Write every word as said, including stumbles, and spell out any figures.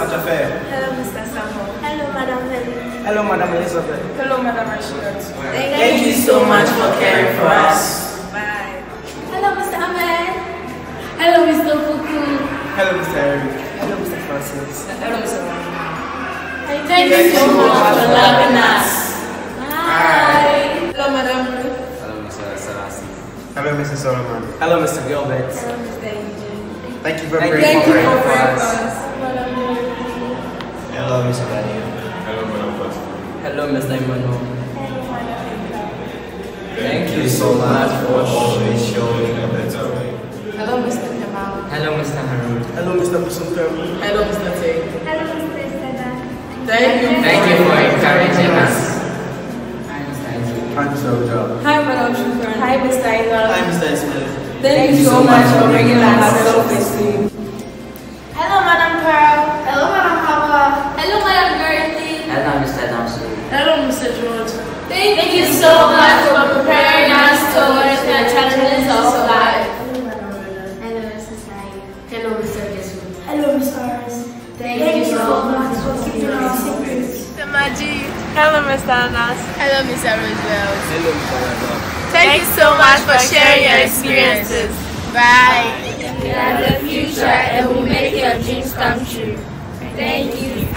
Jaffer. Hello, Mister Samuel. Hello, Madam Helen. Hello, Madam Elizabeth. Hello, Madam Rashid. Thank, Thank you so much for caring for us. Bye. Hello, Mister Ahmed. Hello, Mister Fuku. Hello, Mister Eric. Hello, Mister Francis. Hello, Mister Thank, Thank you so much for loving us. Bye. Hello, Madam Ruth. Hello, Mister Sarasi. Hello, Mister Solomon. Hello, Mister Gilbert. Hello, Mister Eugene. Thank you for Thank praying you for for praying for us. us. Hello, Mister Daniel. Hello, Madam Pastor. Hello, Mister Emmanuel. Hello, Madam. Thank you so much for always showing a better way. Hello, Mister Kemal. Hello, Mister Harold. Hello, Mister Busumkem. Hello, Mister Tay. Hello, Mister Esteda. Thank you. Thank you for encouraging us. Hi, Mister Ojo. Hi, Madam Shukran. Hi, Mister Aizal. Hi, Mister Ismail. Thank you so much for bringing us self-esteem. Hello, Madam Pearl. Hello, Madam Hawa. Hello, Madam Gertie. Hello, Mister Damsu. Hello, Mister George. Thank, Thank you so much for preparing us towards the challenges of life. Hello, Madam Roland. Hello, Mister Sai. Hello, Mister Jesu. Hello, Mister Ars. Thank, Thank you so much for keeping our secrets. Mister Majid. Hello, Mister Anas. Hello, Mister Roosevelt. Hello, Mister Radha. Thank you so much for sharing your experiences. Bye. You are the future and will make your dreams come true. Thank you.